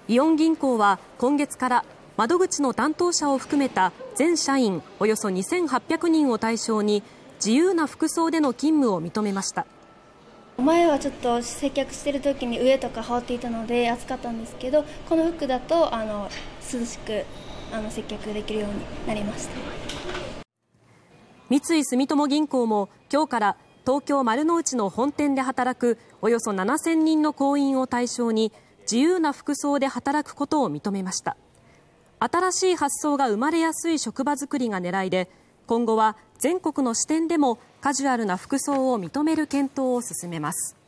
イオン銀行は今月から窓口の担当者を含めた全社員およそ2800人を対象に自由な服装での勤務を認めました。 前はちょっと接客してる時に上とか羽織っていたので暑かったんですけど、この服だと涼しく接客できるようになりました。 三井住友銀行も今日から東京丸の内の本店で働くおよそ7000人の行員を対象に自由な服装で働くことを認めました。新しい発想が生まれやすい職場づくりが狙いで、今後は全国の支店でもカジュアルな服装を認める検討を進めます。